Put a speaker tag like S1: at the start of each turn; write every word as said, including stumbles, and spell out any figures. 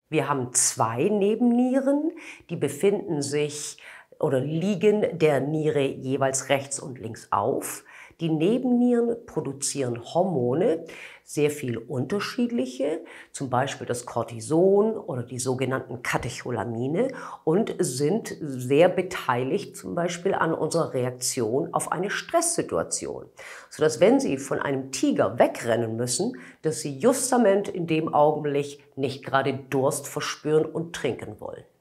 S1: Wir haben zwei Nebennieren, die befinden sich oder liegen der Niere jeweils rechts und links auf. Die Nebennieren produzieren Hormone, sehr viel unterschiedliche, zum Beispiel das Cortison oder die sogenannten Katecholamine, und sind sehr beteiligt zum Beispiel an unserer Reaktion auf eine Stresssituation, sodass, wenn Sie von einem Tiger wegrennen müssen, dass Sie justament in dem Augenblick nicht gerade Durst verspüren und trinken wollen.